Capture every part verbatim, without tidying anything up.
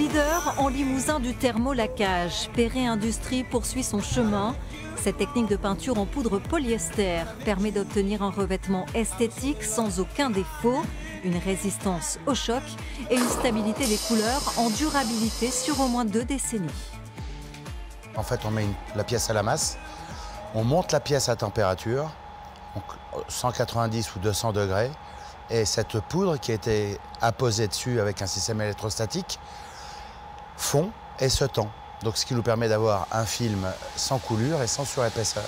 Leader en Limousin du thermolaquage, Perret Industrie poursuit son chemin. Cette technique de peinture en poudre polyester permet d'obtenir un revêtement esthétique sans aucun défaut, une résistance au choc et une stabilité des couleurs en durabilité sur au moins deux décennies. En fait, on met une, la pièce à la masse, on monte la pièce à température, donc cent quatre-vingt-dix ou deux cents degrés, et cette poudre qui a été apposée dessus avec un système électrostatique fond et se tend. Donc ce qui nous permet d'avoir un film sans coulure et sans surépaisseur.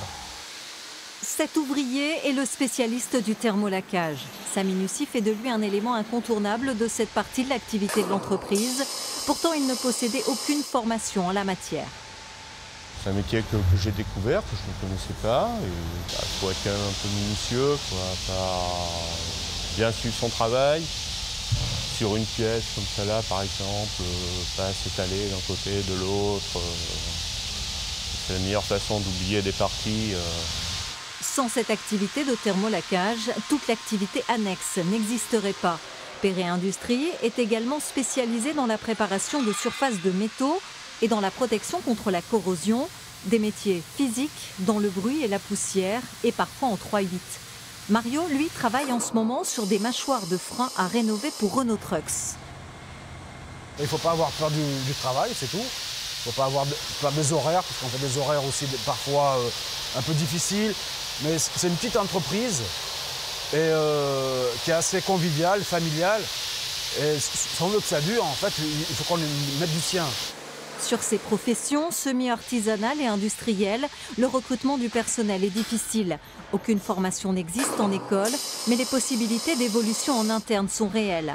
Cet ouvrier est le spécialiste du thermolaquage. Sa minutie fait de lui un élément incontournable de cette partie de l'activité de l'entreprise. Pourtant, il ne possédait aucune formation en la matière. C'est un métier que, que j'ai découvert, que je ne connaissais pas. Il bah, faut être quand même un peu minutieux, quoi, pas bien suivre son travail. Sur une pièce comme celle-là, par exemple, euh, pas s'étaler d'un côté, de l'autre. Euh, c'est la meilleure façon d'oublier des parties. Euh. Sans cette activité de thermolaquage, toute l'activité annexe n'existerait pas. Perret Industrie est également spécialisé dans la préparation de surfaces de métaux et dans la protection contre la corrosion, des métiers physiques dans le bruit et la poussière et parfois en trois huit. Mario, lui, travaille en ce moment sur des mâchoires de frein à rénover pour Renault Trucks. Il ne faut pas avoir peur du, du travail, c'est tout. Il ne faut pas avoir de, peur des horaires, parce qu'on fait des horaires aussi parfois euh, un peu difficiles. Mais c'est une petite entreprise et, euh, qui est assez conviviale, familiale. Et si on veut que ça dure, en fait, il faut qu'on mette du sien. Sur ces professions semi-artisanales et industrielles, le recrutement du personnel est difficile. Aucune formation n'existe en école, mais les possibilités d'évolution en interne sont réelles.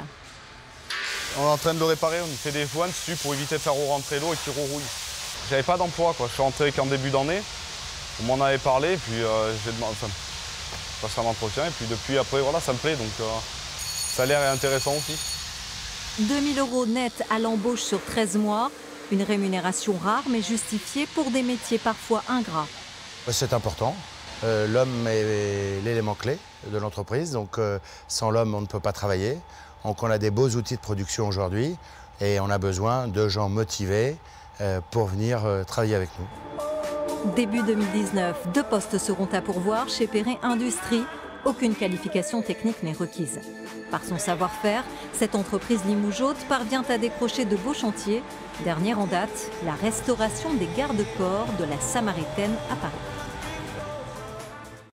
On est en train de le réparer, on y fait des joints dessus pour éviter de faire rentrer l'eau et qu'il rerouille. J'avais pas d'emploi, quoi. Je suis rentré qu'en début d'année. On m'en avait parlé, et puis euh, j'ai demandé, enfin, passé un entretien, et puis depuis après, voilà, ça me plaît, donc euh, ça a l'air intéressant aussi. deux mille euros net à l'embauche sur treize mois. Une rémunération rare mais justifiée pour des métiers parfois ingrats. C'est important. Euh, l'homme est l'élément clé de l'entreprise, donc euh, sans l'homme, on ne peut pas travailler. Donc on a des beaux outils de production aujourd'hui et on a besoin de gens motivés euh, pour venir euh, travailler avec nous. Début deux mille dix-neuf, deux postes seront à pourvoir chez Perret Industrie. Aucune qualification technique n'est requise. Par son savoir-faire, cette entreprise limougeaute parvient à décrocher de beaux chantiers. Dernière en date, la restauration des garde-corps de la Samaritaine à Paris.